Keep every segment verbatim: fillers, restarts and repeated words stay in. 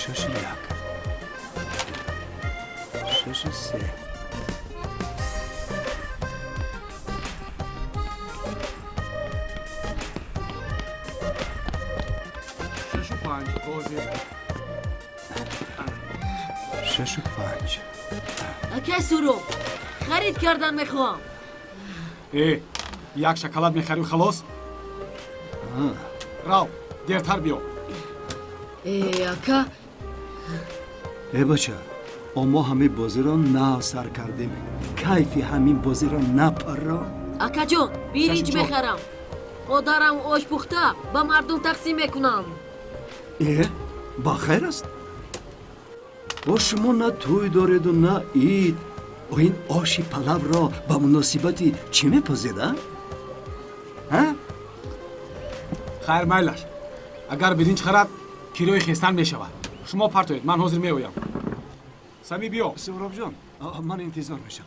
شش یک شش سه شش و پنج بازی شش و پنج اکه سورو خرید کردن میخوام. ای یک شکلات میخری و خلاص. راو دیرتر بیو. ای اکه ای بچه اما همه بازی را نه سر کردیم کیفی همین بازی را نپرم. اکه جون بیریج میخرم خودارم آش پخته با مردم تقسیم میکنم. ای با خیر است و شما نه توی دارید و نه اید و این آشی پلو را با مناسبتی چی میپزیده؟ ها؟ خیر مایلش اگر برینج خرد کیلوی خیستن میشود. شما پرتوید من حاضر میویم. سمی بیو. سهراب جان من انتظار میشم.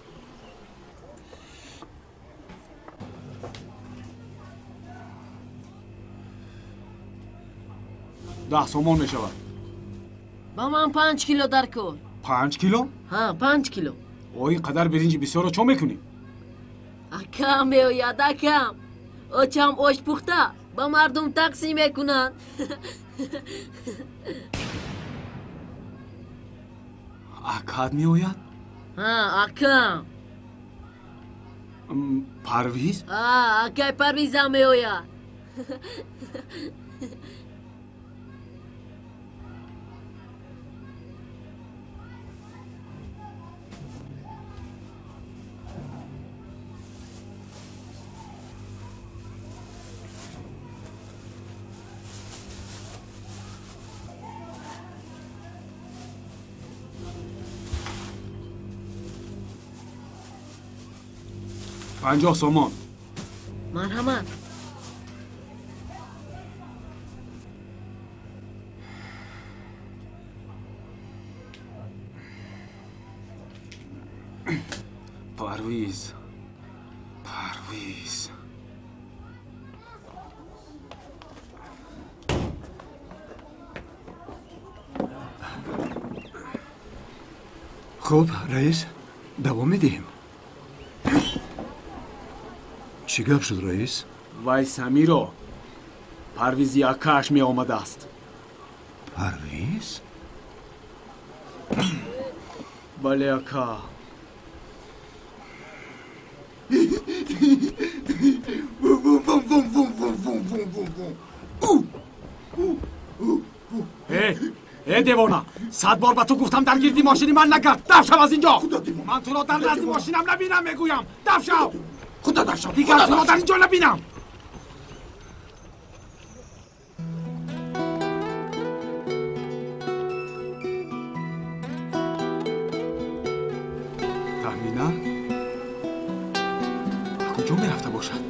ده سومون میشود. با من پنج کیلو در کن. پنج کیلو؟ ها پنج کیلو. او این قدر برنج بسیار رو چو میکنی؟ اکم میوید اکم آچم آش پخته با مردم تقسیم میکنن. اکاد میوید؟ ها اکم پرویز؟ ها اکای پرویز هم میوید. پنجاه سومان. مرحمت. پرویز پرویز خب رئیس دوام میدیم. چی گپ شد رئیس؟ وای سمیرو پرویزی اکاش می آمده است. پرویز؟ بله اکا. ای ای دیوانا صد بار با تو گفتم در گیردی ماشینی من نکرد. دف شو از اینجا. من تو را در نزدی ماشینم نبینم میگویم. دف شو. خدا دف شو. دیگر تو را در اینجا نبینم. تهمینا کجا میرفته باشد؟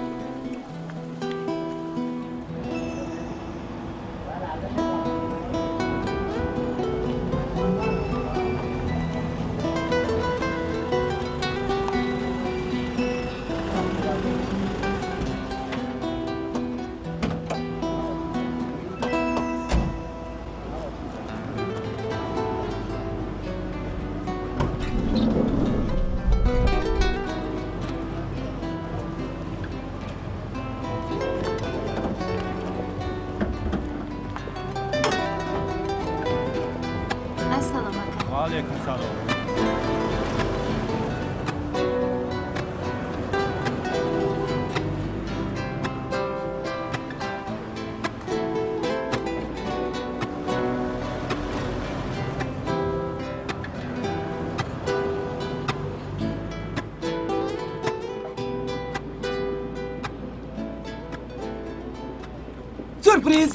سورپریز.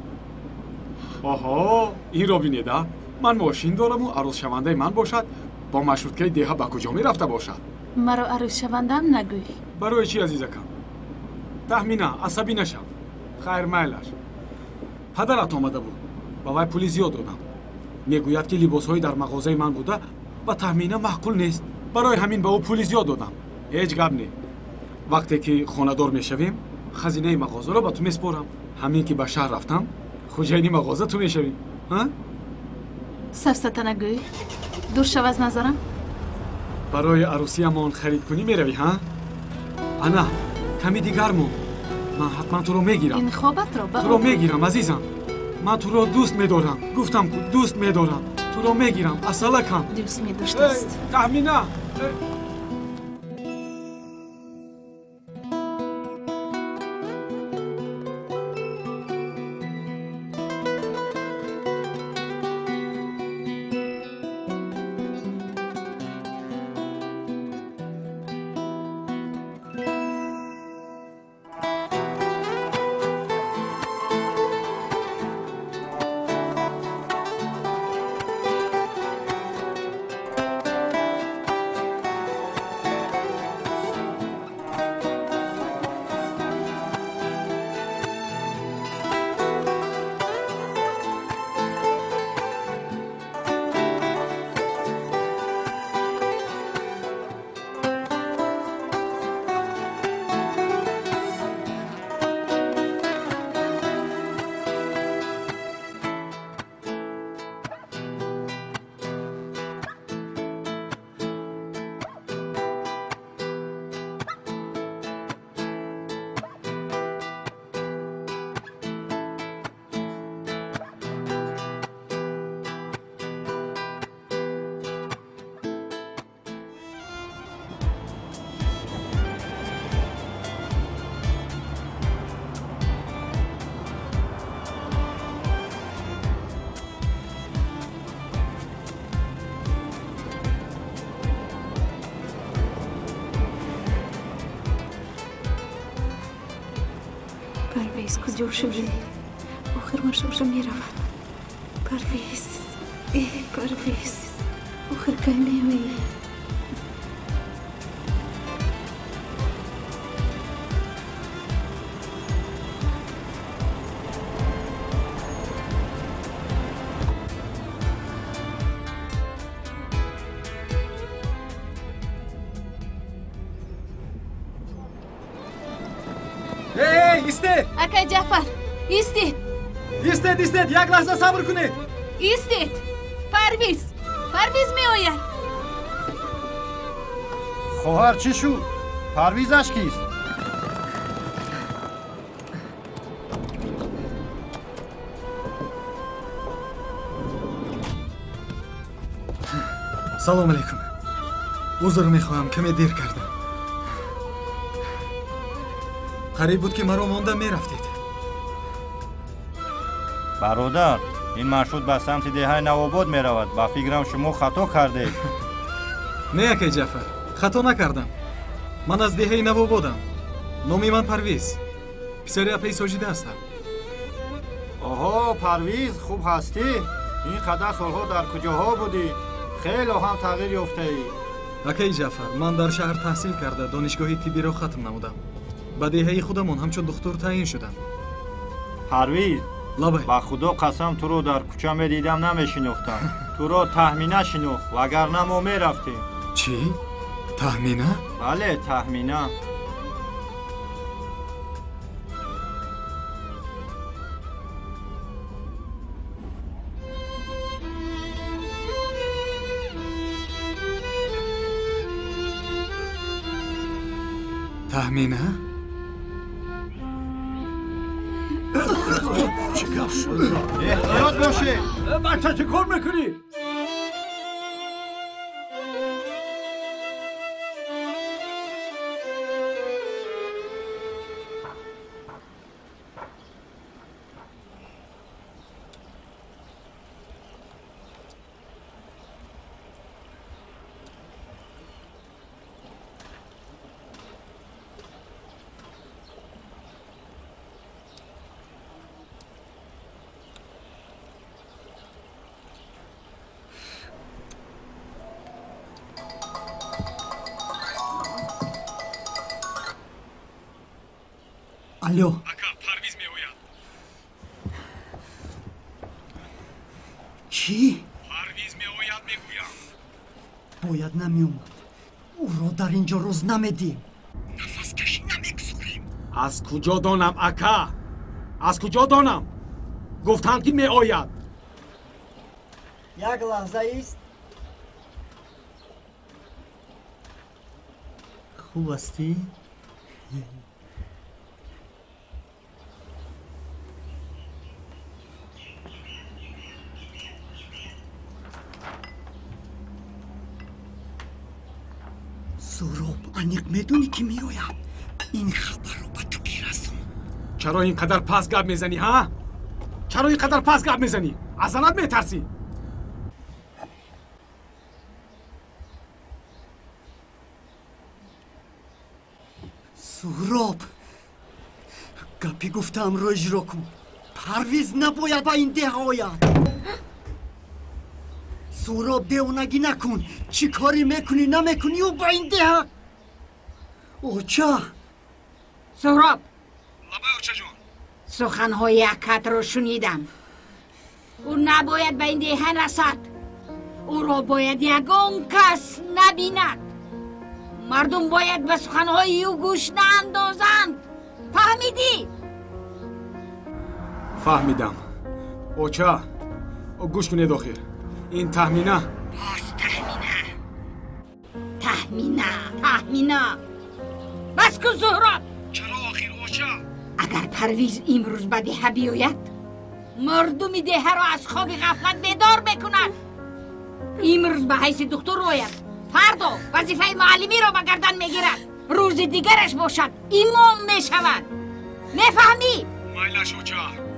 آها این را بینید. من ماشین دارم و عروس شونده من باشد با مشروطه دیها با کجا می رفته باشد؟ مرا عروس شوندم نگوی. برای چی عزیزکم؟ تهمینا عصبی نشم. خیر میلش. پدرت آمده بود با وی پولی زیاد دادم. میگوید که لباس های در مغازه من بوده و تهمینا معقول نیست. برای همین به او پولی زیاد دادم. هیچ گپ نی. وقتی که خانه‌دار میشویم خزینه مغازه را با تو میسپارم. همین که به شهر رفتم خوجینی مغازه تو میشوی. ها؟ سفسته نگوی دور شو از نظرم. برای عروسیمان خرید کنی میروی ها؟ انا کمی دیگر مون. من حتما تو رو میگیرم. این خوابت رو با تو رو میگیرم عزیزم. من تو رو دوست میدارم. گفتم که دوست میدارم. تو رو میگیرم. اصلا کم. دوست می داشته است. تهمینا. پرویز کجا شدی؟ آخر من شوشم می رود. پرویز ای پرویز آخر که میوی. ایستید اکای جعفر ایستید ایستید ایستید یک لحظه صبر کنید. ایستید پرویز پرویز می آید. خواهر چی شد؟ پرویزش کیست؟ سلام علیکم. عذر میخواهم کمی دیر کردم. قریب بود که مرا مانده میرفتید. برادر این مرشد به سمت دهه نوآباد میرود. با فکرم شما خطا کردید. نه اکای جعفر خطا نکردم. من از دهه نوآبادم. نامی من پرویز. پسر اپی ساجیده هستم. آها پرویز خوب هستی؟ این قدر سالها در کجاها بودی؟ خیلی هم تغییر یافته ای. اکای جعفر من در شهر تحصیل کرده دانشگاه طبی را ختم نمودم. به دهه خودمان همچون دکتر تعیین شدم. پرویز لابه با خدا قسم تو رو در کوچه میدیدم نمیشناختم. تو رو تهمینه شناخت وگرنه ما میرفتیم. چی؟ تهمینه؟ بله تهمینه. تهمینه؟ چیکار شد؟ احتیاط باشه. بچه چه کار میکنی؟ الو اکا پرویز می آید. چی؟ پرویز می آید میگویم. باید نمی اومد. او را در اینجا روز نمیدیم. نفس کشی نمیگذاریم. از کجا دانم اکا؟ از کجا دانم؟ گفتند که می آید. یک لحظه ایست. خوب هستی؟ سهراب انیق میدونی که میآید این خبر رو به تو برسون. چرا اینقدر پس گپ میزنی ها؟ چرا اینقدر پس گپ میزنی؟ از زنت میترسی؟ سهراب گپی گفتم رو اجرا کن. پرویز نباید به این ده آید. سهراب دیونگی نکن. چی کاری میکنی نمیکنی و به این ده. اوچا سهراب لبه اوچا جون، سخنهای اکت رو شنیدم. او نباید به این دهن رسد. او را باید یگان کس نبیند. مردم باید به سخنهای او گوش ناندازند. فهمیدی؟ فهمیدم. اوچا او گوش کنید آخر. این تهمینه باز تهمینه تهمینه تهمینه بس کن سهراب. چرا آخر اوچا؟ اگر پرویز امروز به ده بیاید مردم ده را از خواب غفلت بیدار بکند. امروز به حیث دکتر آید، فردا وظیفه معلمی را به گردن میگیرد، روز دیگرش باشد امام میشود. میفهمی؟ مایلش اوچا.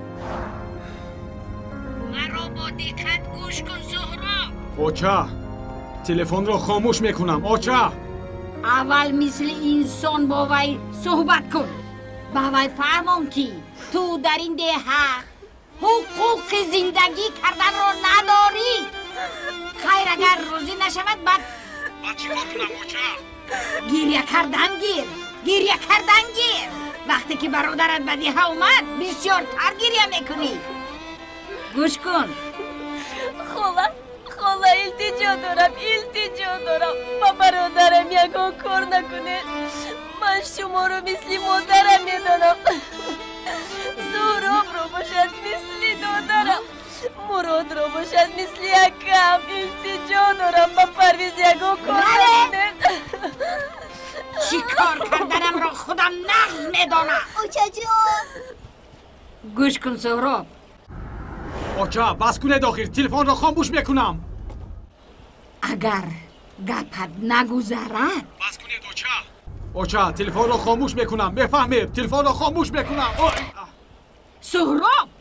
مرا با دقت گوش کن سهراب. اوچا تلفن رو خاموش میکنم. اوچا اول مثل انسان با وی صحبت کن. با وی فرمان که تو در این ده حقوق زندگی کردن رو نداری. خیر اگر روزی نشود بعد بعد چی کار کنم اوچا؟ گریه کردن گیر گریه کردن گیر. وقتی که برادرت به ده اومد بسیار تر گریه میکنی. گوش کن. خاله خاله التجا دارم التجا دارم با برادرم یکان کار نکنه. من شما رو مثل مادرم میدانم. سهراب رو باشد مثل دادرم، مراد رو باشد مثل یکم. التجا دارم با پرویز یکان کار نکنه. چی کار کردنم را خودم نغز میدانم. اوچا جون گوش کن سهراب. اوچا بس کنید آخر. تلفن رو خاموش میکنم. اگر گپت نگذرد بس کنید اوچا. اوچا تلفن رو خاموش میکنم. بفهمید تلفن رو خاموش میکنم. سهراب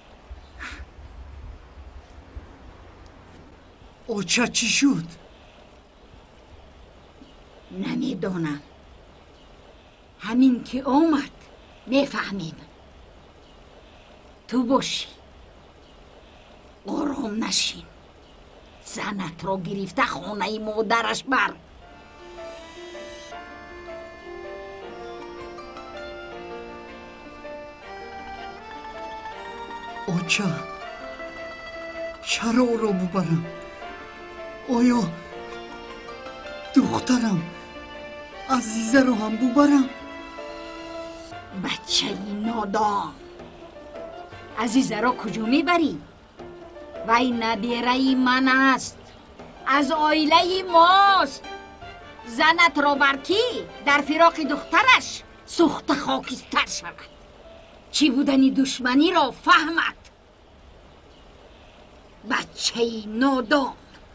اوچا چی شد؟ نمیدانم. همین که اومد میفهمیم. تو باشی آرام نشین. زنت را گرفته خانه مادرش بر. اوچا چرا او را ببرم؟ آیا دخترم عزیزه رو هم ببرم؟ بچه نادان، عزیزه را کجا میبری؟ وی نبیره من است، از آیله ماست. زنت را برکی در فراق دخترش سوخت خاکستر شود. چی بودنی دشمنی را فهمد. بچه نادان.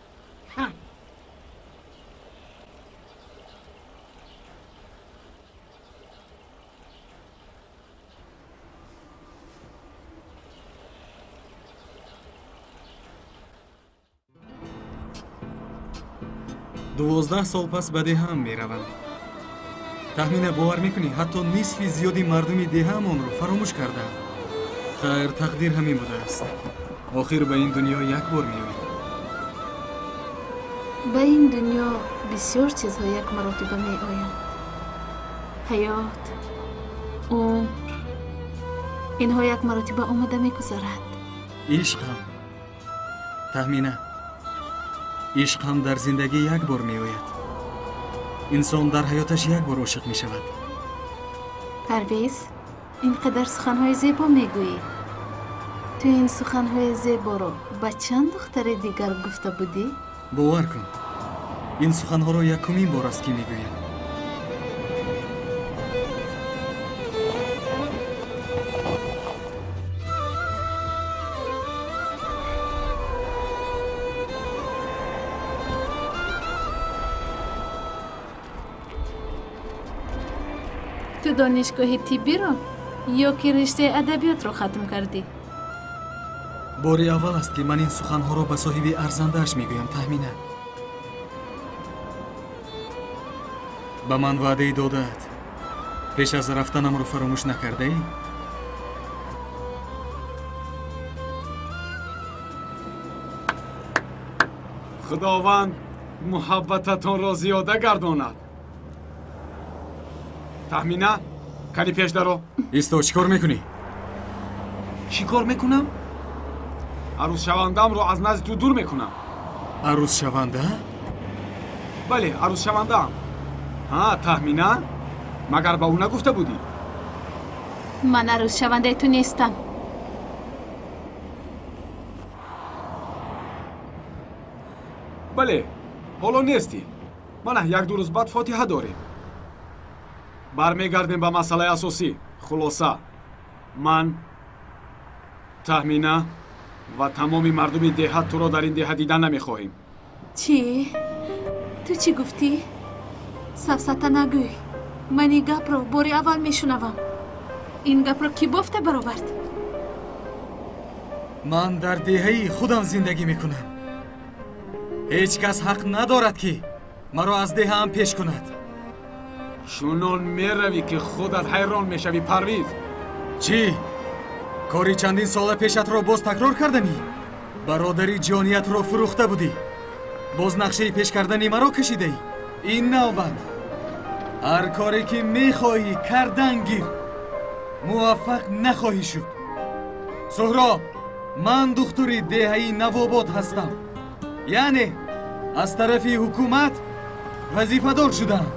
دوازده سال پس به دهام میروم. تخمین باور میکنی حتی نصف زیادی مردم دهام آن رو فراموش کردند. خیر تقدیر همین بوده است. آخر به این دنیا یک بار میآییم. به این دنیا بسیار چیزها یک مرتبه می آیند. حیات، عمر، اینها یک مرتبه آمده می گذارد. عشق هم تخمینه عشق هم در زندگی یک بار می آید. انسان در حیاتش یک بار عاشق می شود. پرویز، اینقدر سخنهای زیبا می گویی. تو این سخنهای زیبا رو با چند دختر دیگر گفته بودی؟ бовар кун ин суханҳоро якумин бор аст ки мегӯям. تو دانشگاه طبی رو یا که رشته ادبیات رو ختم کردی؟ бори аввал аст ки ман ин суханҳоро ба соҳиби арзандааш мегӯям. таҳмина ба ман ваъдаи додаат пеш аз рафтанамро фаромӯш накардаӣ? худованд муҳаббататонро зиёда гардонад. таҳмина кани пеш даро. исто чӣ кор мекунӣ? чӣ кор мекунам? арӯзшавандамро аз назди ту дур мекунам. арӯзшаванда? бале, арӯзшавандаам. ҳа, таҳмина магар ба ӯ нагуфта будӣ? من عروس شونده تو نیستم. бале, ҳоло нестӣ. мана як ду рӯз баъд фотиҳа дорем. бармегардем ба масъалаи асосӣ. хулоса, ман, таҳмина ва тамоми мардуми деҳа туро дар ин деҳа дидан намехоҳем. چی؟ تو چی گفتی؟ سفسطه نگوی. من این گپ رو باری اول میشنوم. این گپ رو کی بافته برآورد؟ ман дар деҳаи худам зиндагӣ мекунам. ҳеҷ кас ҳақ надорад ки маро аз деҳаам пеш кунад. чунон меравӣ ки худат ҳайрон мешавӣ, парвиз. чӣ? кори чандин сола пешатро боз такрор кардамӣ? бародари ҷониятро фурӯхта будӣ. боз нақшаи пеш кардани маро кашидаӣ. ин навбат ҳар коре ки мехоҳӣ кардан гир, муваффақ нахоҳӣ шуд. суҳроб, ман духтури деҳаи навобод ҳастам. яъне аз тарафи ҳукумат вазифадор шудаам.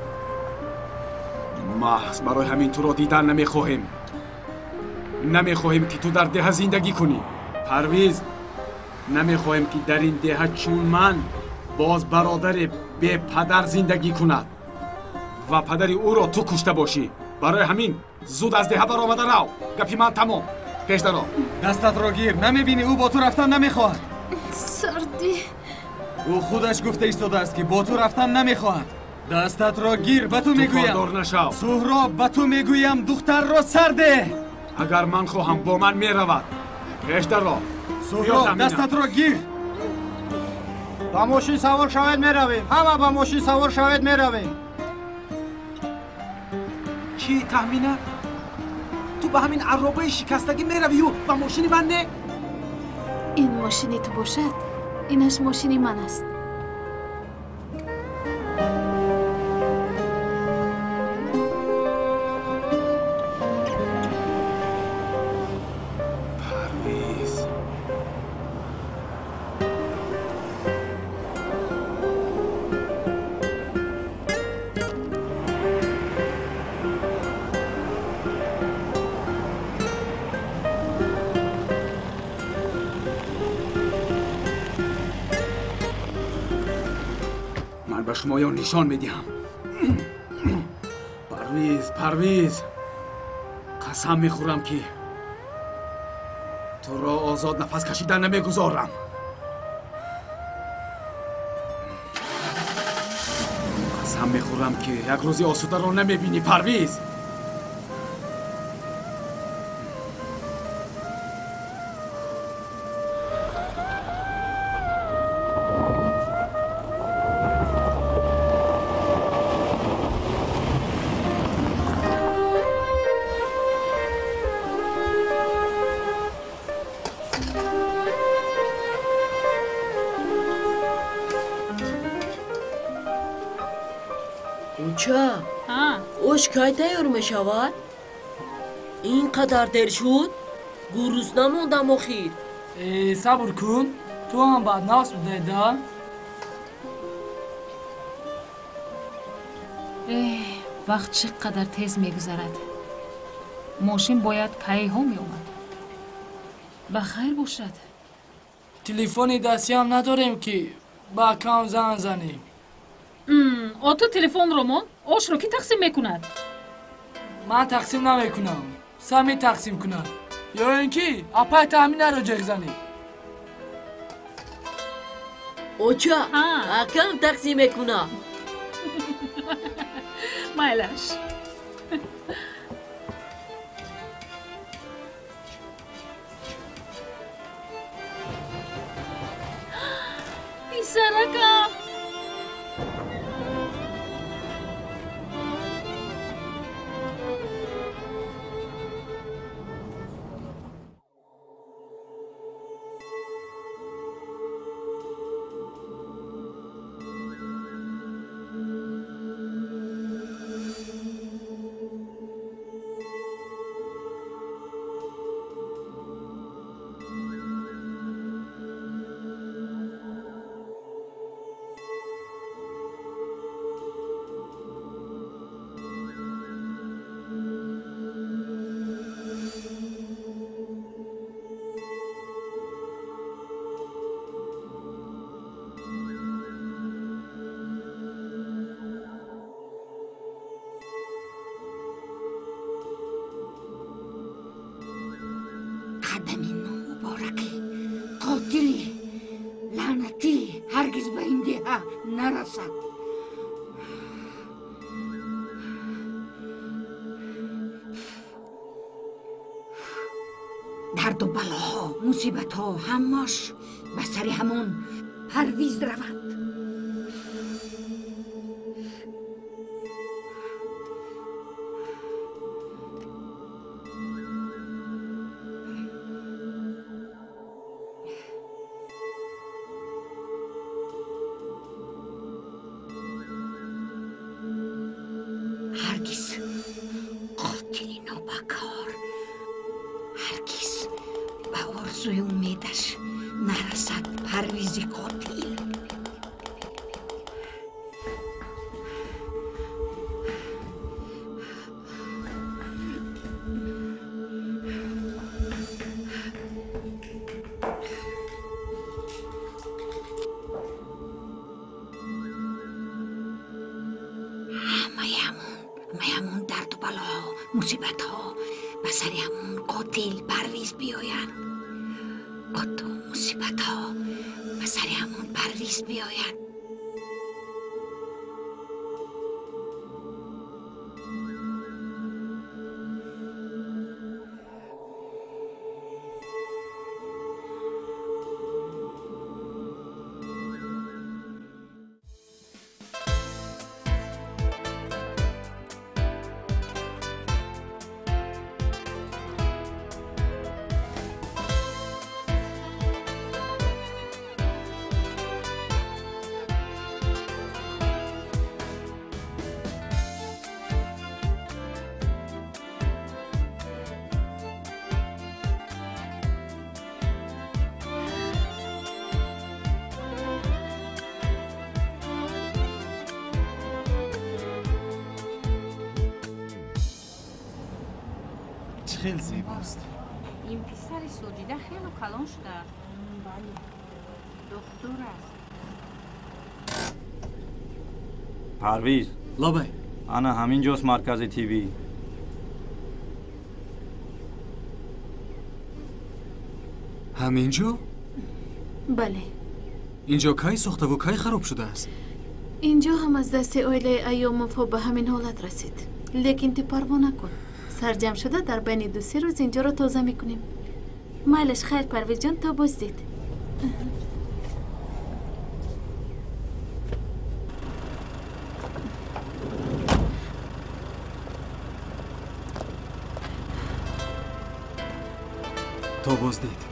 маҳз барои ҳамин туро дидан намехоҳем. намехоҳем ки ту дар деҳа зиндагӣ кунӣ. парвиз, намехоҳем ки дар ин деҳа чун ман боз бародаре бепадар зиндагӣ кунад ва падари ӯро ту кушта бошӣ. барои ҳамин зуд аз деҳа баромада рав. гапи ман тамом. пеш даро. дастатро гир. намебинӣ ӯ бо ту рафтан намехоҳад? سردی. ӯ худаш гуфта истодааст ки бо ту рафтан намехоҳад. дастатро гир. ба ту мегӯям. кордор нашав. суҳроб, ба ту мегӯям духтарро сар деҳ. агар ман хоҳам бо ман меравад. пеш даро. суҳроб, дастатро гир. ба мошин савор шавед меравем. ҳама ба мошин савор шавед меравем. чӣ, таҳмина? ту ба ҳамин арробаи шикастагӣ меравӣ ю ба мошини ман не? این ماشینی تو باشد اینش ماشینی من است. پرویز به شما یا نشان میدیم. پرویز پرویز قسم میخورم که تو را آزاد نفس کشیدن نمیگذارم. قسم میخورم که یک روزی آسوده را نمیبینی پرویز. اوچا اوش کی تیار میشود؟ اینقدر دیر شد؟ گروز نموندم آخیر. صبر کن، تو هم بعد نفس بده دا. وقت چقدر تیز میگذرد. ماشین باید کی ها می اومد. بخیر باشد. تلفن دستی هم نداریم که با کام زن زنیم. آتو تلفن رومان آش رو کی تقسیم میکند؟ من تقسیم نمیکنم. سمی تقسیم کنم. یا اینکه اپای تامینه رو جغ زنیم. اوچا اکم تقسیم کنم. مایلش. Saraka! قدمی مبارکی قاتلی لعنتی هرگز به این دیه نرسد. درد و بلاها مصیبت ها هماش به سر همون پرویز رود. هرگز قاتلی نابکار هرگز به آرزوی امیدش نرسد. پرویز قاتل همون درد و بلا مصیبت ها به سر همون قاتل پرویز بیاید. قط و مصیبت ها به سر همون پرویز بیاید. خیلی زیباست. این پسر سوجیده خیلی کلان شده. بله. دکتر است. پرویز لابای انا همینجاست مرکز تیوی. همینجا؟ بله. اینجا کی ساخته و کی خراب شده است؟ اینجا هم از دست اویله ایام وفا به همین حالت رسید. لیکن تو پروا نکن. سرجم شده در بین دو سه روز اینجا رو تازه میکنیم. مالش خیر پرویز جان، تا بازدید. تا بازدید.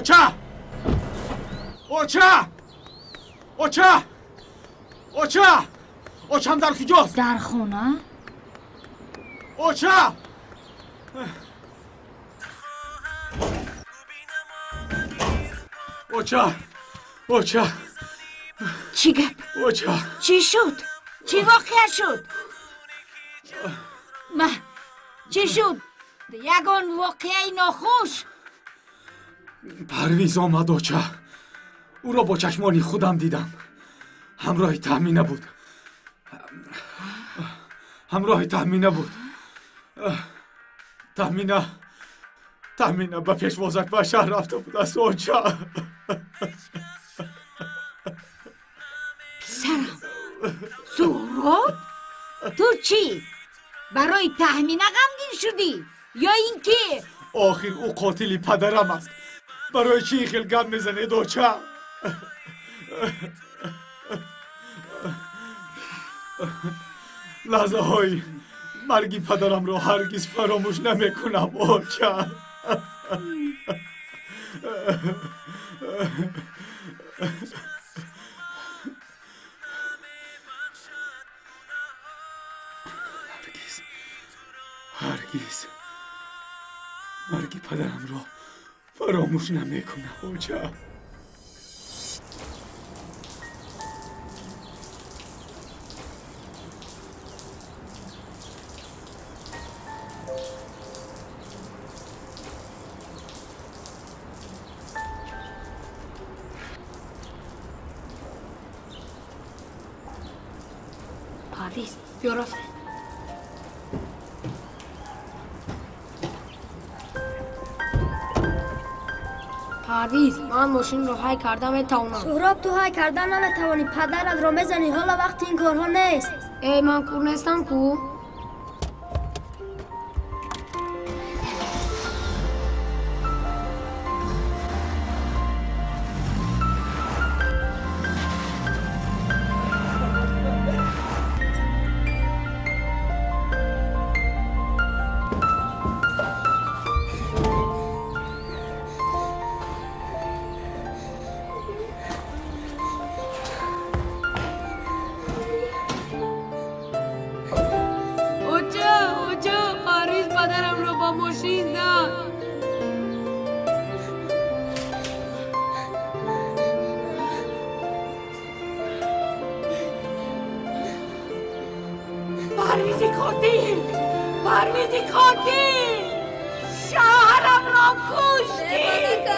اوچا اوچا اوچا اوچا اوچم در کجاست؟ در خونه؟ اوچا اوچا اوچا چی گپ؟ اوچا چی شد؟ چی واقع شد؟ ما چی شد؟ یگان واقعی ناخوش. پرویز آمد اوچا. او را با چشمانی خودم دیدم. همراه تهمینه بود. همراه تهمینه بود. تهمینه تهمینه به پیشوازک به شهر رفته بود است اوچا. پسرم سهراب تو چی؟ برای تهمینه غمگین شدی؟ یا اینکه آخر او قاتلی پدرم است. برای چی خیلی گم میزنید اوچا؟ لحظه های مرگی پدرم رو هرگز فراموش نمیکنم اوچا. هرگز هرگز مرگی پدرم رو فراموش نمیکنم اوچا. پرویز بیا رفت. پرویز من ماشین رو های کردم نمیتونم. سهراب تو های کردن نمیتوانی، پدرت رو بزنی، حالا وقت این کارها نیست. ای من کور نیستم کو. پرویزی قاتل، پرویزی قاتل، شوهرم را کشتی.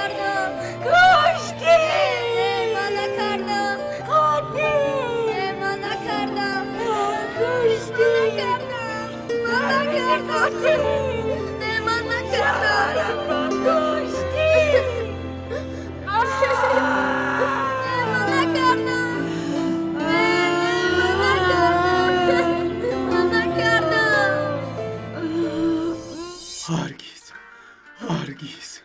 کشتی. من نکردم. قاتل. من نکردم. کشتی. من نکردم. من نکردم. شوهرم را کشتی. هرگز هرگز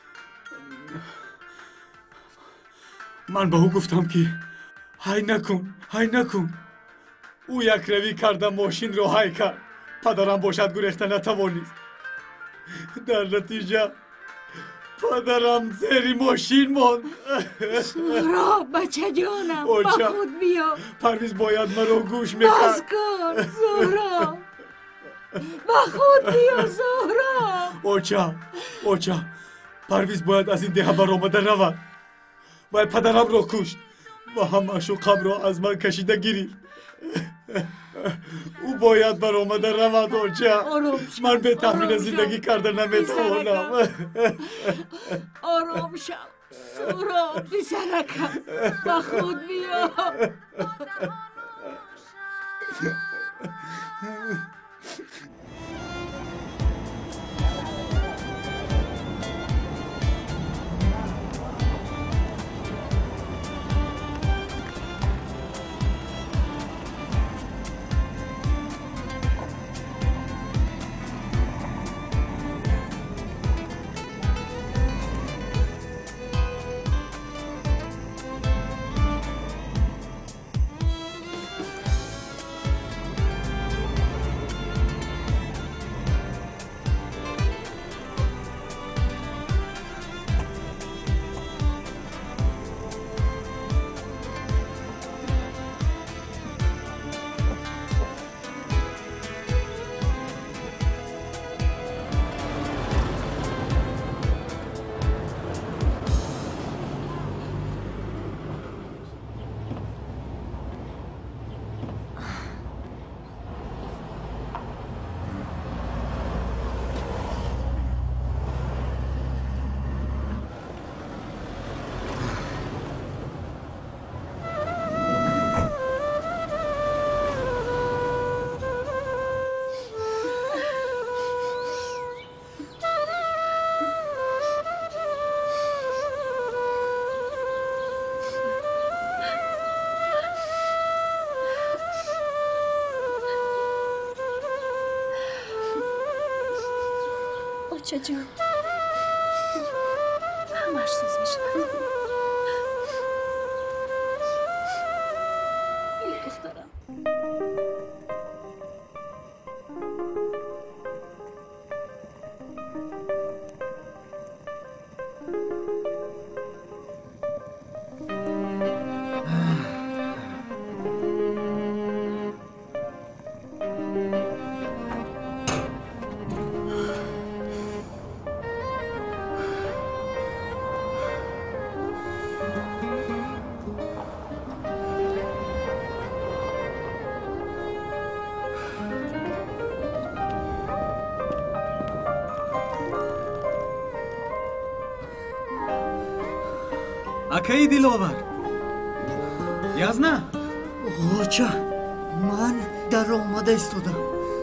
من به او گفتم که های نکن های نکن. او یک روی کرده ماشین رو های کرد. پدرم باشد گریخته نتوانست. در نتیجه پدرم زیر ماشین ماند. سهراب بچه جانم با خود بیا. پرویز باید مرا گوش میکرد. باز کن سهراب، با خود بیا سهراب. اوچا اوچا پرویز باید از این ده برآمده رود. باید پدرم را کشت و هم معشوقم را از من کشیده گیرید. او باید برآمده رود اوچا. من به تحمیل زندگی کرده نمیتوانم. آرام شو سهراب پسرکم، با خود بیا. باچه جون. همش سوز میشود. بیا دخترم. акаи диловар язна оча ман дар омада истодам.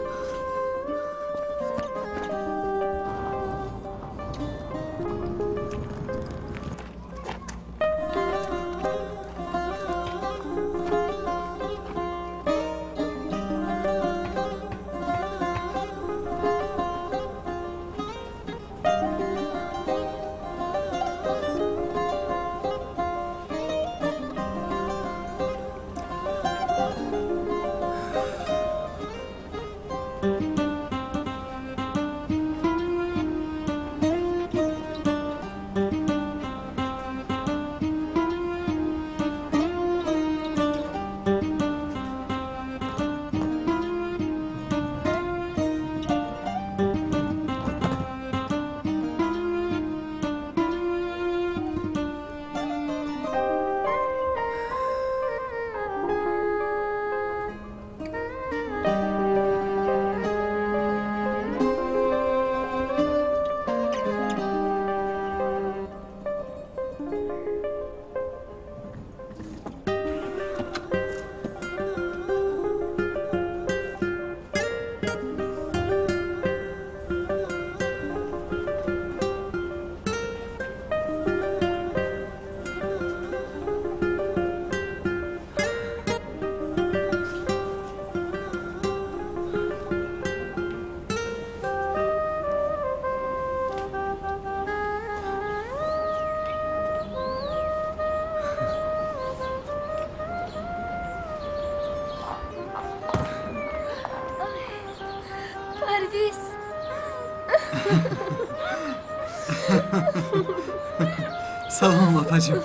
سلام آپاجون.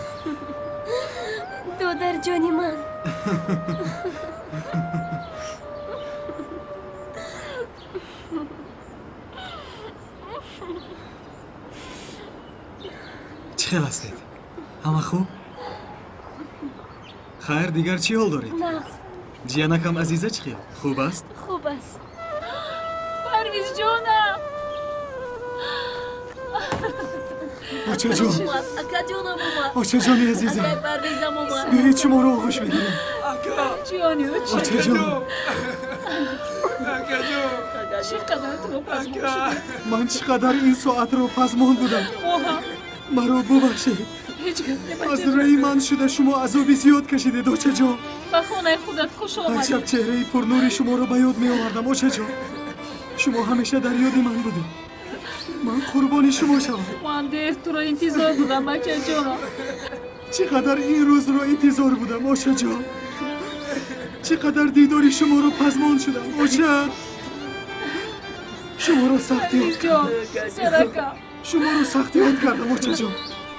دودر جانی من. چی خیل هستید؟ همه خوب؟ خیر دیگر چی حال دارید؟ نقص. جیانکم عزیزه چی خیل؟ خوب است؟ خوب است. پرویز جانم. بچه جان. اکا جانم اومد. بچه جانی عزیزم. اکا پرویزم اومد. بیایید شما رو آغوش بگیریم. اکا. جانی بچه. بچه جان. اکا جان. چقدر تو رو پس مون من چقدر این ساعت رو پس مون بودم. ماها. مرا ببخشید. هیچ گپ از رأی من شده شما عذابی زیاد کشیدید بچه جان. به خونه خودت خوش هر آمدی. شب چهره پرنور شما رو به یاد می آوردم بچه جان. شما همیشه در یاد من بودید. من قربانی شما شدم. من دیر تو رو انتظار بودم بچه جانم. چقدر این روز رو انتظار بودم بچه جان. چقدر دیداری شما رو پزمان شدم بچه. شما رو سختیات کردم. سرکا. شما رو سختیات کردم بچه جان.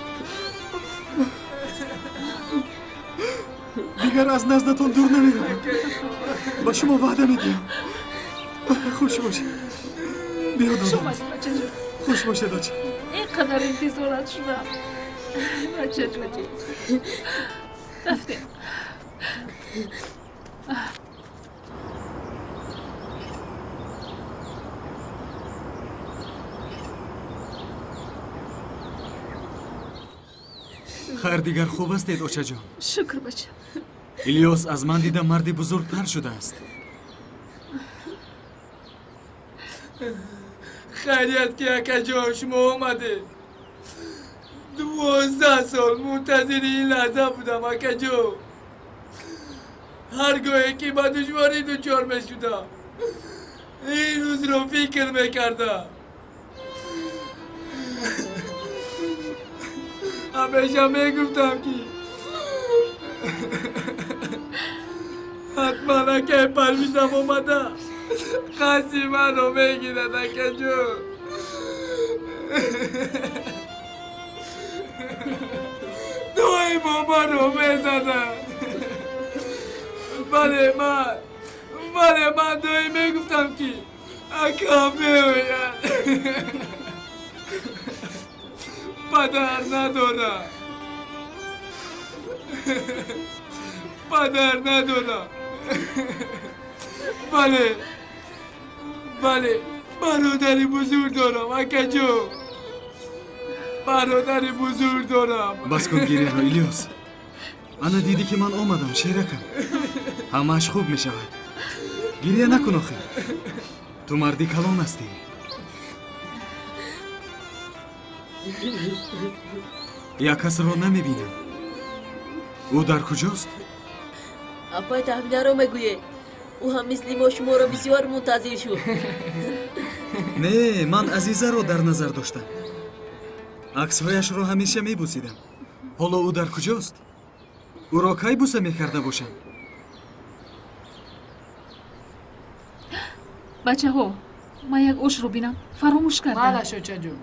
دیگر از نزدتان دور نمیرم. با شما وعده میدیم. خوش باشه. بیا دادم. خوش باشه داچه. اینقدر انتظارت شدم. بچه جان. رفتیم. خیر دیگر خوب استید اوچه جان. شکر بچه. الیاس از من دیدم مردی بزرگتر شده است. خیریت که اکا جان شما آمده. دوازده سال منتظر این لحظه بودم اکا جان. هرگاهی که با دشواری دچار میشدم این روز رو فکر میکردم. همیشه میگفتم که حتما که پرویزم اومده خاصی من رو میگیرد اکه جون. دوی بابا رو میزدن. بله من بله من دوی میگفتم که اکا میوید پدر ندارم پدر ندارم. بله بله برادری بزرگ دارم اکا جون. برادری بزرگ دارم. بس کن گیره رو ایلیاس. انا دیدی که من آمدم شیرکم. همش خوب می شود. گیریه نکن آخه. تو مردی کلان هستی. یک کس رو نمی بینم. او در کجاست؟ اپای تحمینا رو میگویه. او هم مثل ما شما رو بسیار منتظر شد. نه من عزیزه رو در نظر داشتم. عکسهایش رو همیشه می بوسیدم. حالا او در کجاست؟ او را کی بوسه می کرده باشم؟ بچه ها ما یک اوش رو بینم فراموش کردم. مالا شوچه جون.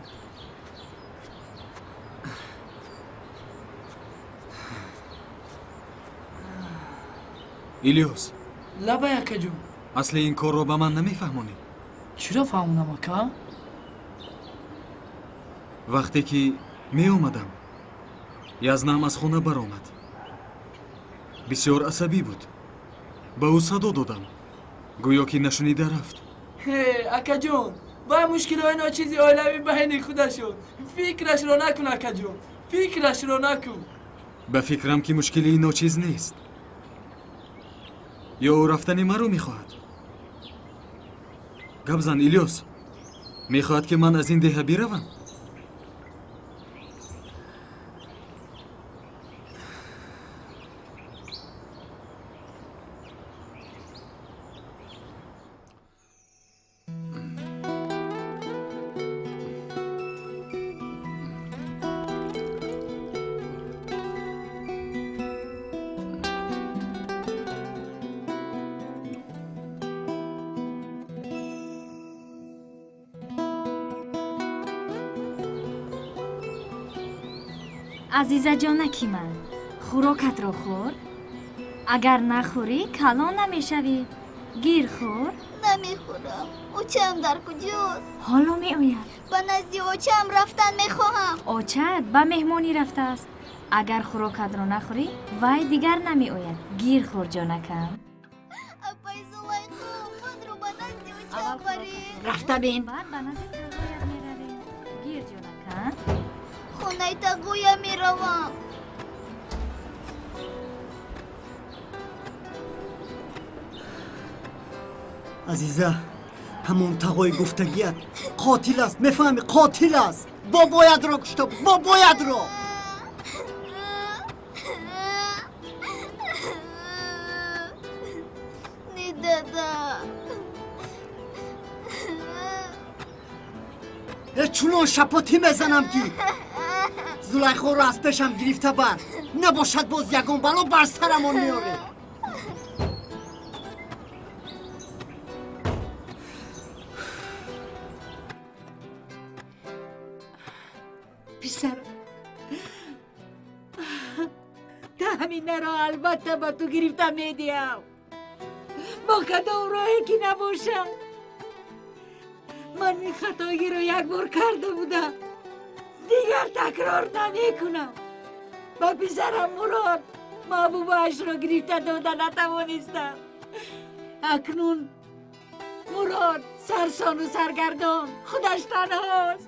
ایلیاس لبا یکه جون. اصل این کار رو به من نمی فهمونی. چرا فهمونم اکا؟ وقتی که می اومدم یزنم از خونه بر آمد. بسیار عصبی بود. به او صدا دادم. گویا که نشنیده رفت. هی اکا جون با مشکل های ناچیزی آیلوی بهینی خدا شد. فکرش رو نکن اکا جون. فکرش رو نکن. به فکرم که مشکلی ناچیز نیست. یا او رفتن من رو میخواهد. گپ زن ایلیاس. میخواهد که من از این ده بیروم. عزیزه جانکی من خوراکت رو خور. اگر نخوری کلان نمیشوی. گیر خور. نمیخورم. اوچم در کجاست؟ حالا می آید. به نزدی اوچم رفتن میخواهم. اوچت به مهمانی رفته است. اگر خوراکت رو نخوری وای دیگر نمی آید. گیر خور جانکم. اپای زلیخو من رو به نزدی اوچم بری. رفته بین. بعد به نزدی تقویت می روی. گیر جانکم. خونه تقویه می روم. عزیزه همون تقوی گفتگیت قاتل است. میفهمی قاتل است. باباید رو کشته بود. باباید رو. نی دادا. چونو شپاتی میزنم که زلیخا رو از پیشم گرفته بر. نباشد باز یگان بلا بر سرمان میاره. پسر تهمینه را البته با تو گرفته میدیم. با کدام راهی که نباشم. من این خطایی رو یک بار کرده بودم. دیگر تکرار نمی کنم. با پسرم مراد محبوبش را گرفته داده نتوانستم. اکنون مراد سرسان و سرگردان خودش تنهاست.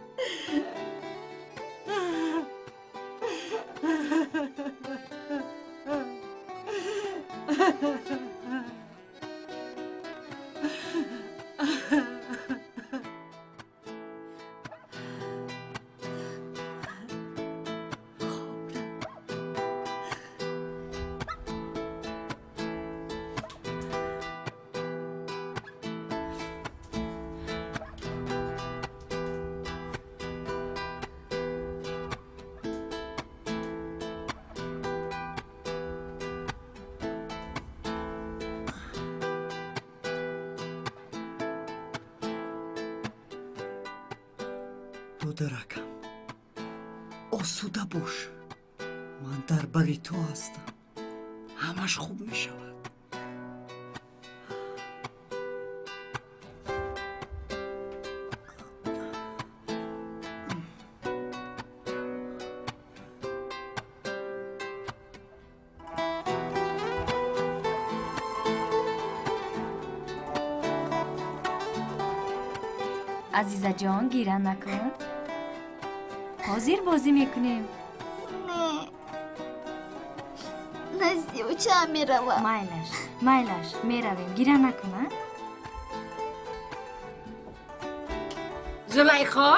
دودرکم آسوده باش. من در بری تو هستم. همش خوب می شود. عزیزه جان گیره نکن. حاضر بازی میکنیم. نه نزدی و چه میروم. مایلش مایلش میرویم. گیره نکنه. زلیخا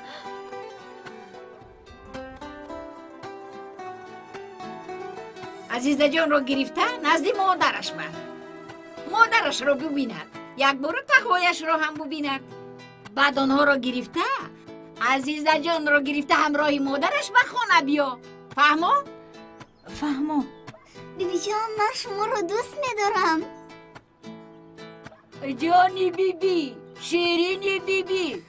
عزیزه جان رو گرفته نزدی مادرش بر. مادرش رو ببیند. یک بار تقویش رو هم ببیند. بعد آنها رو گرفته عزیزه جان رو گرفته همراه مادرش به خانه بیا. فهمو؟ فهمو. بیبی جان من شما رو دوست میدارم. جانی بیبی شیرینی بیبی.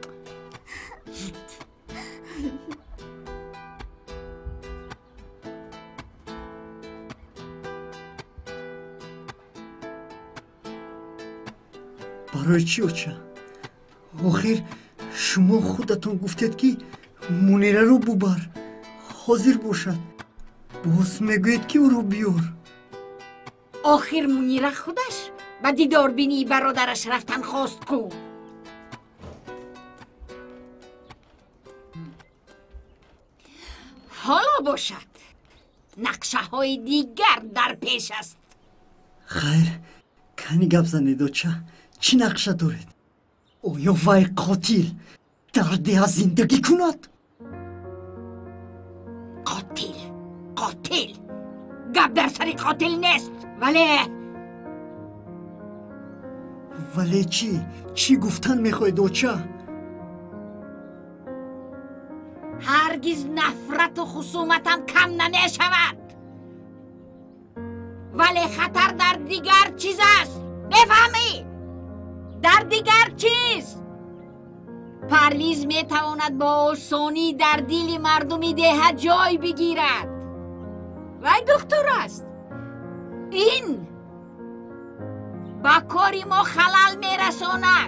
برای چی اوچه؟ آخر شما خودتون گفتید که منیره رو ببر حاضر باشد. باز میگوید که او رو بیار. آخر منیره خودش به دیدار بینی برادرش رفتن خواست کو. حالا باشد نقشه های دیگر در پیش است. خیر کنی گپ زنید اوچه. چی نقشه دارید؟ آیا وی قاتل دردی از زندگی کند؟ قاتل قاتل گپ در سر قاتل نیست. ولی ولی چی؟ چی گفتن میخواید اوچه؟ هرگز نفرت و خصومتم کم نمی شود. ولی خطر در دیگر چیز است. بفهمی؟ در دیگر چیز؟ پرویز می تواند با آسانی در دل مردمی ده جای بگیرد. وی دکتر است. این با کاری ما خلل می رساند.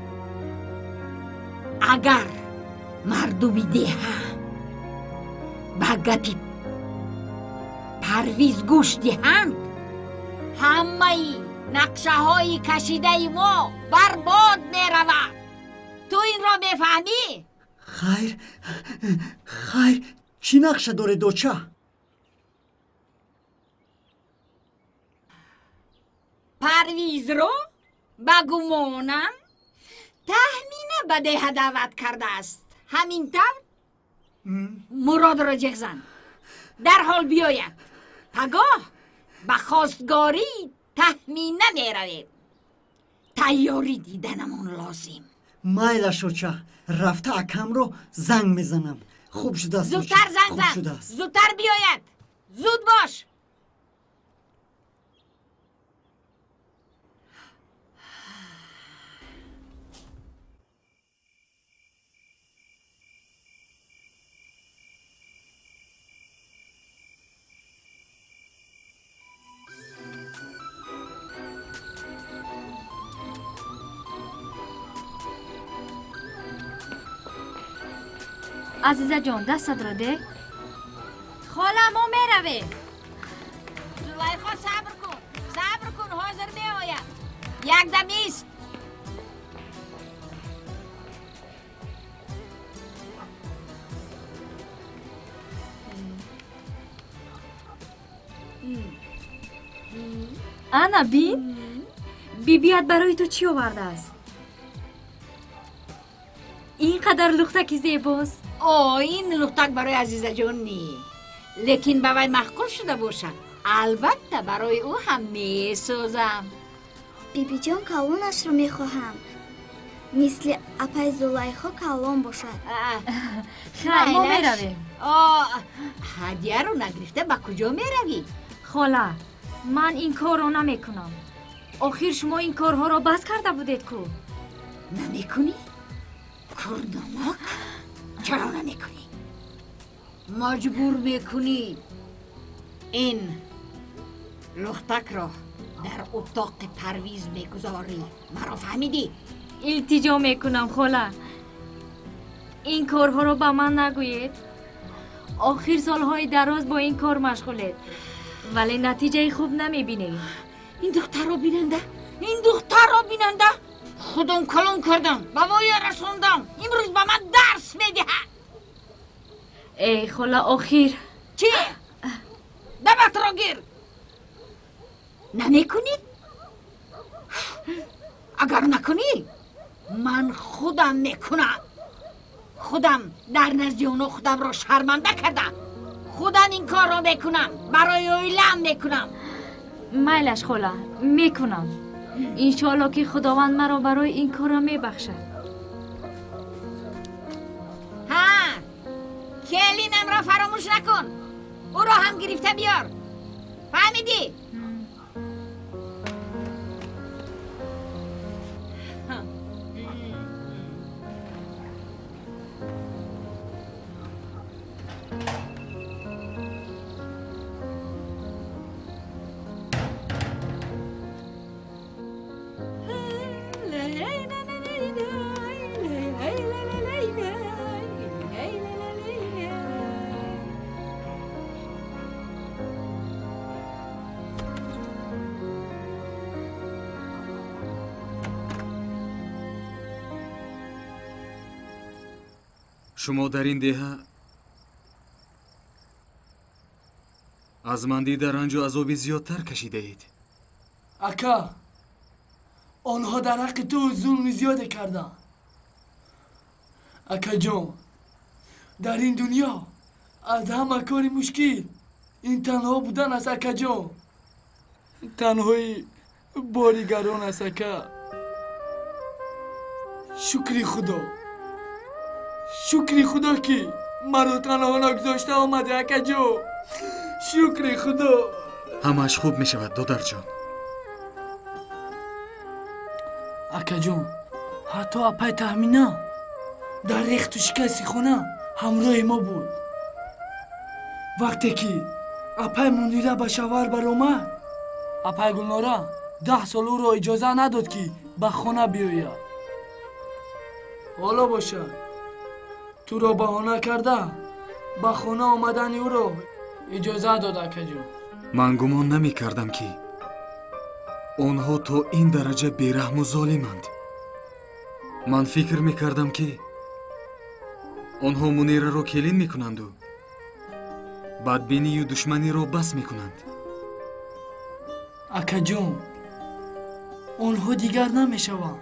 اگر مردمی ده با گپی پرویز گوش دهند همه نقشه های کشیده ما برباد می رود. تو این را بفهمی؟ خیر خیر چی نقشه داره دوچه؟ پرویز رو بگمانم تحمینه به ده دعوت کرده است. همینطور مراد را جغزن در حال بیاید. پگاه به خواستگاری تحمینه می روید. تیاری دیدنمون لازم. مایلش اوچه رفته اکم رو زنگ میزنم. خوب شده است. زودتر زنگ زن. زودتر بیاید. زود باش. عزیزه جان دستت را ده. خاله ما میرویم. زلیخا صبر کن صبر کن حاضر می آید. یک دم ایست. انا بین بیبیت برای تو چی آورده است؟ اینقدر لختک زیباست. آه این لختک برای عزیزه جان نی، لیکن به وی محقول شده باشد. البته برای او هم می سازم. بیبی جان کالونش رو می خواهم، مثل اپای زلیخا کالون باشد. خیر ما می رویم. هدیه رو نگرفته به کجا می روی؟ خاله من این کار رو نمی کنم. آخر شما این کارها را بس کرده بودید کو؟ نمی کنی؟ کار نمک؟ چرا نمیکنی؟ مجبور میکنی این لختک را در اتاق پرویز میگذاری. مرا فهمیدی؟ التجا میکنم خاله، این کارها رو به من نگویید. آخر سالهای دراز با این کار مشغولید ولی نتیجه خوب نمیبینید. این دختر رو بیننده، این دختر رو بیننده خودم کلون کردم، بابایی رسوندم، امروز به من درس میده. ای خاله آخر چی؟ دبت را گیر. نمیکنی؟ اگر نکنی من خودم میکنم. خودم در نزد اونو خودم را شرمنده کردم. خودم این کار را میکنم، برای اویلم میکنم. میلش خاله میکنم. انشالله که خداوند مرا برای این کار را میبخشد. ها کلینم را فراموش نکن. او را هم گرفته بیار. فهمیدی؟ شما در این دهه از من دیده رنج و عذابی زیادتر کشیده اید. اکا آنها در حق تو ظلم زیاده کردن. اکا جان در این دنیا از همه کاری مشکل این تنها بودن است. اکا جان تنهایی باریگران است. اکا شکری خدا، شکری خدا که مرا تنها نگذاشته آمده. اکا جان شکری خدا. همش خوب می شود دادر جان. اکا جان حتی اپای تهمینا در ریخت و شکست خونه همراه ما بود. وقتی که اپای منیره به شوهر برآمد، اپای گلناره ده سال او را اجازه نداد که به خانه بیاید. حالا باشد تو را بهانه کرده به خانه آمدن او را اجازه داد. اکا جان من گمان نمی کردم که آنها تا این درجه بیرحم و ظالمند. من فکر می کردم که آنها منیره را کلین می کنند و بدبینی و دشمنی را بس می کنند. اکا جان آنها دیگر نمی شوند.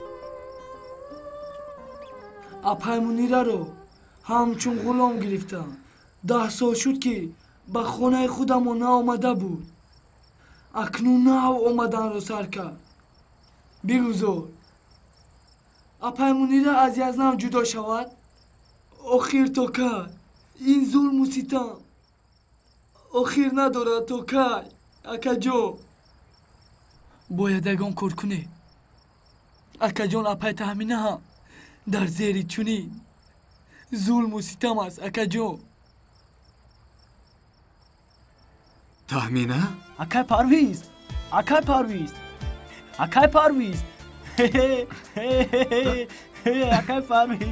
اپای منیره را همچون غلام گرفتم. ده سال شد که به خانه خودم نه آمده بود. اکنون نه آمدن را سر کرد. بگذار اپای منیره از یزدان جدا شود. آخر تو کرد این ظلم و ستم آخر ندارد. تو کرد اکا جان باید اگان کار کنه. اکا جان اپای تهمینه هم در زیر چونی ظلم و ستم است. اکا جان تهمینه؟ اکای پرویز، اکای پرویز، اکای پرویز، اکای پرویز.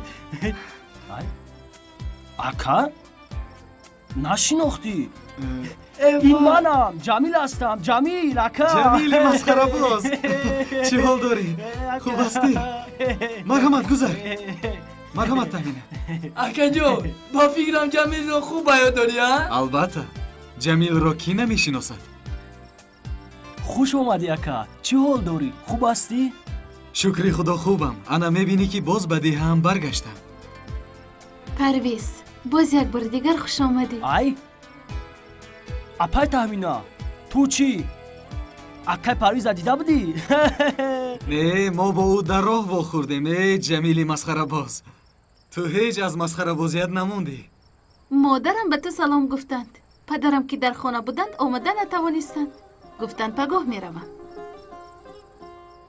اکا؟ نشناختی؟ این منم، جمیل هستم. جمیل اکا. جمیل مسخره باز. چه حال داری؟ خوب هستی؟ مرحمت گذر. مرحمت تهمینه. اکا جان با فکرم جمیل را خوب بیاد داری ها؟ البته. جمیل را کی نمیشناسد؟ خوش آمدی اکا. چه حال داری؟ خوب هستی؟ شکری خدا خوبم. انا میبینی که باز به دیه هم برگشتم. پرویز باز یک بار دیگر خوش آمدی. ای اپای تهمینا تو چی؟ اکای پرویز دیده بودی؟ نه ما با او در راه واخوردیم. ای جمیلی مسخره باز، تو هیچ از مسخره بازیت نموندی. مادرم به تو سلام گفتند. پدرم که در خانه بودند آمدن نتوانستند. گفتند پگاه میروم.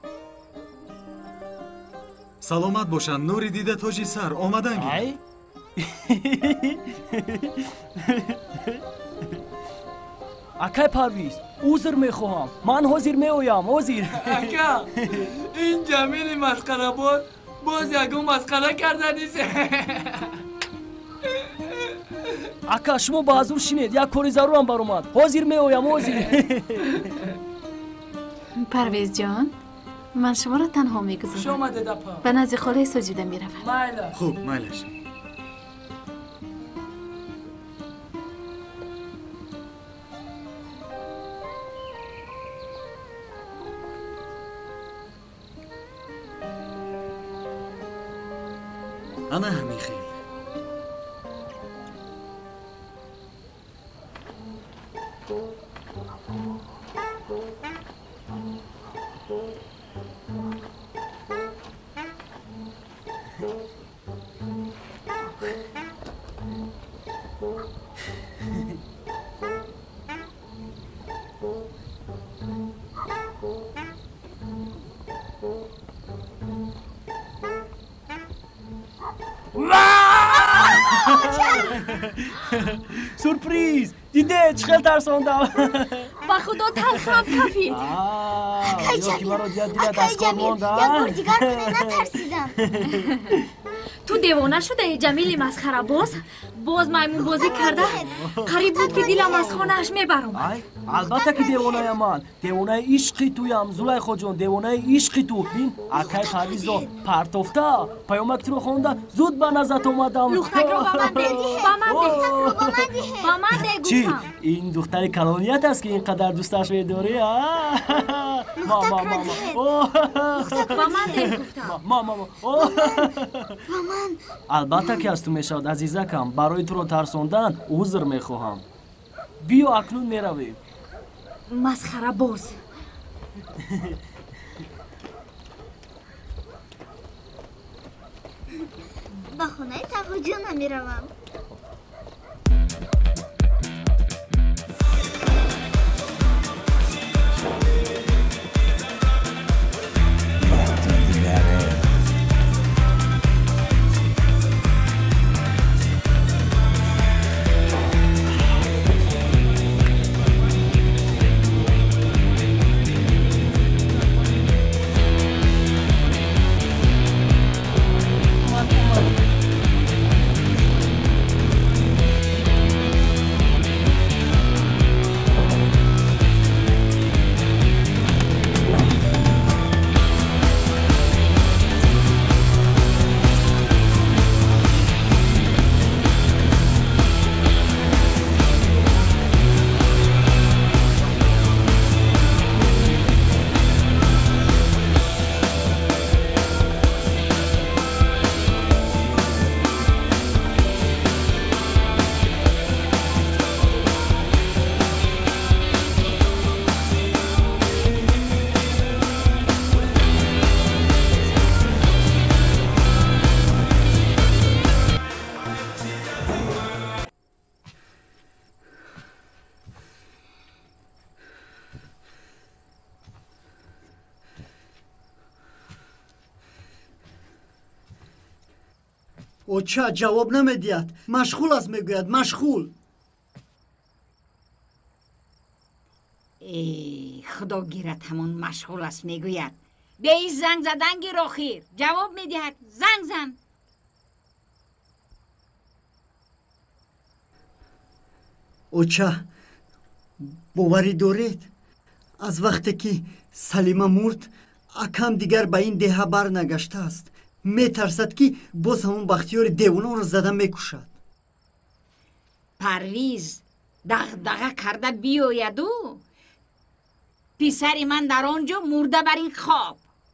سلامت باشند. نوری دیده تاجی سر آمدن گیر. акай Парвиз, узр мехоҳам. Ман ҳозир меоям, ҳозир. Ака, ин Ҷамили масхарабоз боз ягон масхара карданиз. Ака, шумо ба ҳазур шинед, як кори зарурам баромад. Ҳозир меоям, ҳозир. Парвез ҷон, ман шуморо танҳо мегузорам. Шумо дедапа. ба назди холаи Соҷида меравам. Майла. хуб, майлаш. ана ҳамин хел. Сюрприз! Диде, чӣ хел тарсондам. ба худо талхам кафид. Ёки маро дида дилат аз кор монда. як бор дигар куне, натарсидам. ту девона шудаи Ҷамили масхарабоз? боз маймунбозӣ карда? қариб буд ки дилам аз хонааш мебаромад. албатта ки девонаям ман. Девонаи ишқи туям, Зулайхоҷон, девонаи ишқи ту. Бин, акай Парвизро партофта, паёмактиро хонда зуд ба назарат омадам. Лухтакро ба ман де. Ба ман де. Ба ман де Чӣ? гуфтам. Ин духтари калоният аст ки ин қадар дӯсташ медорӣ? Ма ма ма ма. Ба ман де гуфтам. Ма ма ма. албатта ки аз ту мешавад азизакам. барои туро тарсондан узр мехоҳам. биё акнун меравем. масхарабоз. ба хонаи Тағоҷона меравам. оча ҷавоб намедиҳад. Машғул аст мегӯяд, машғул. ای خدا گیرد همون مشغول است میگوید به این زنگ زدن گیر آخیر جواب میدهد زنگ زن оча боварӣ доред аз вақте ки Салима мурд акам дигар ба ин деҳа барнагаштааст. метарсад ки боз ҳамон бахтиёри девононро зада мекушад. پرویز دغدغه کرده بیاید و پسر من در آنجا مرده بر این خواب.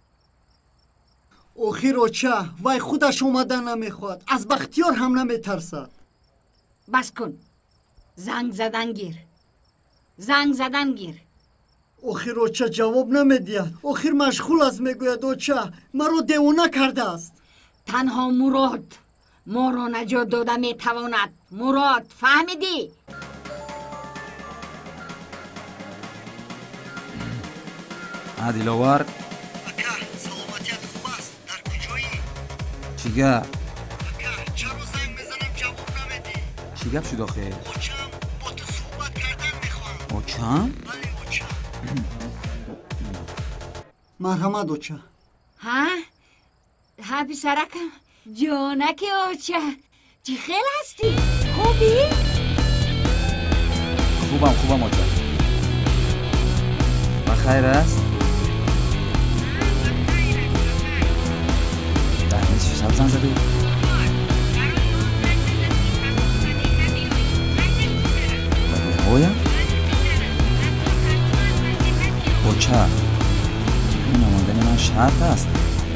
охир оча вай худаш омадан намехоҳад, аз бахтиёр ҳам наметарсад. بس کن زنگ زدن گیر زنگ زدن گیر охир оча ҷавоб намедиҳад. охир машғул аст мегӯяд. оча маро девона кардааст. تنها مراد ما را نجات داده میتواند. مراد فهمیدی؟ عادل‌آور ака саломатият хуб аст. дар куҷоӣ? чига ака чаро занг мезанам گپ شد آخه؟ اوچم با تو صحبت کردن میخوام. اوچم؟ بله اوچم. مرحمت اوچه. ها؟ ها پسرکم جانک اوچه چی خیل هستی؟ خوبی؟ خوبم خوبم اوچه. بخیر است؟ دهنیز شب زن زده؟ اویا؟ اوچه این آمدن من شرط است.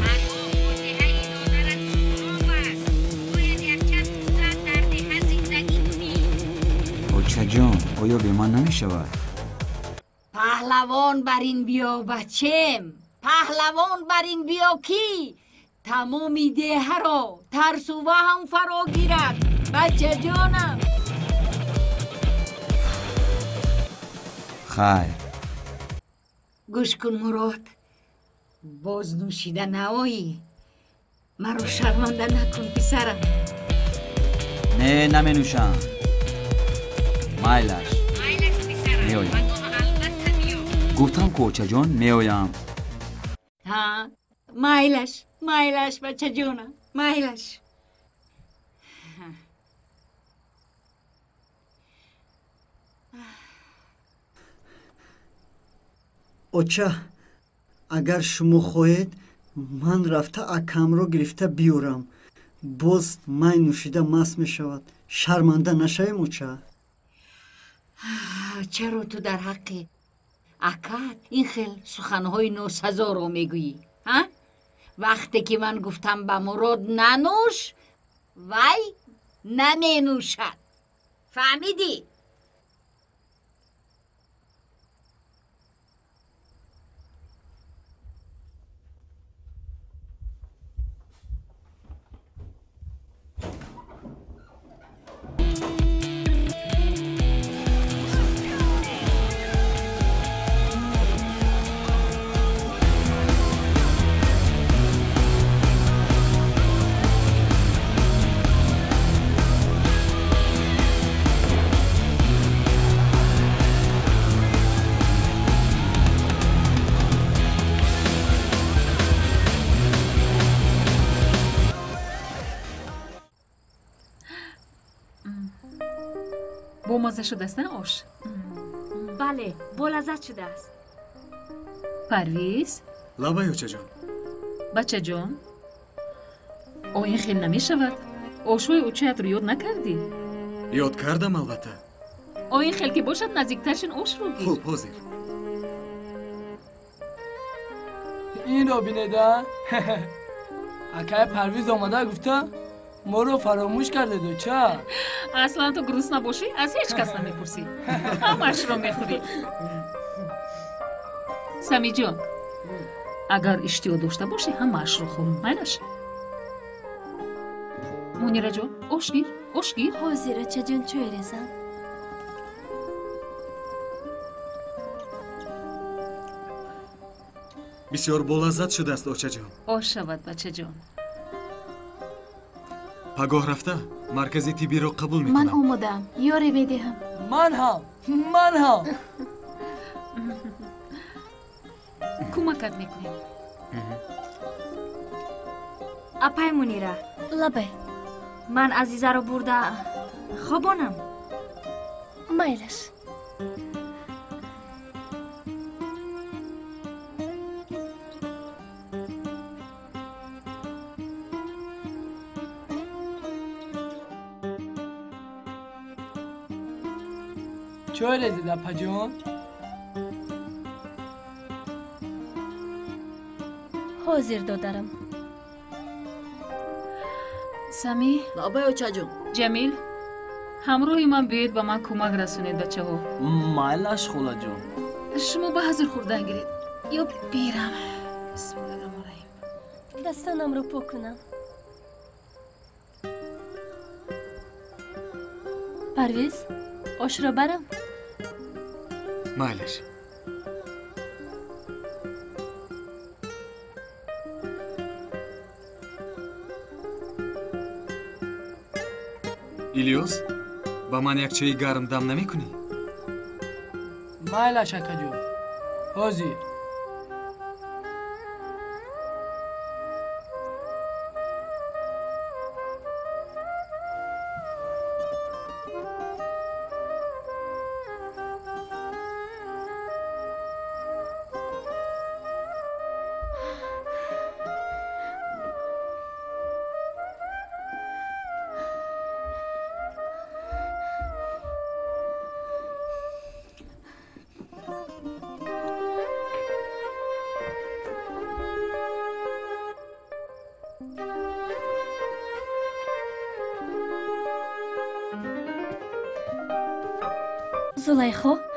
اوچه جان آیا به من نمی شود؟ پهلوان بر این بیا بچم، پهلوان بر این بیا کی تمامی ده را ترس و هم فرا گیرد بچه جانم. خیر گوش کن مراد، باز نوشیده نوایی مرا شرمنده نکن پسرم. نه نمی نوشم. مایلش می آیم. گفتم کوچه جان می آیم. ها مایلش مایلش بچه جانم مایلش. اوچه اگر شما خواهید من رفته اکم رو گرفته بیورم. باز مای نوشیده مست می شود. شرمنده نشویم اوچه. چرا تو در حق اکت این خیل سخنهای ناسزا رو میگویی؟ ها؟ وقتی که من گفتم به مراد ننوش وای نمی نوشد. فهمیدی؟ مزه شده است نه آش؟ بله با لذت شده است. پرویز لابای اوچه جان. بچه جان او این خیل نمی شود. آشوی اوچهت رو یاد نکردی؟ یاد کردم البته. او این خیل که باشد نزدیکترشین آش رو گیر. خوب حاضر. این رو بینیدن؟ اکای پرویز آمده گفته ما رو فراموش کرده دو چه؟ اصلا تو گروس نباشی از هیچ کس نمیپرسی. همش رو میخوری. سمی جان اگر اشتیا داشته باشی همش رو خور. مایلش منیره جان آش گیر آش گیر. حاضره چه جان چو ایرزم. بسیار بولذت شده است اوچه جان. آش شود بچه جان. پگاه رفته مرکزی تیبی رو قبول میکنم. من آمدم یاری میدهم. من هم من هم کمکت میکنیم. اپای منیره لبه من عزیزه رو برده خوابانم. مایلش چه رزیده پجون؟ حاضر دادرم. سمی لابای اوچه جون. جمیل همراهی من بیاید به من کمک رسونید بچه ها. مایلش خولا جون. شما به حضر خوردن گیرید یا بیرم. بسم الله الرحمن الرحیم. دستانم رو پاکنم. پرویز آش را برم. مایلش. ایلیوس ба ман як чои гарм дам намекунӣ? майла шакаҷон ҳозир. زلیخا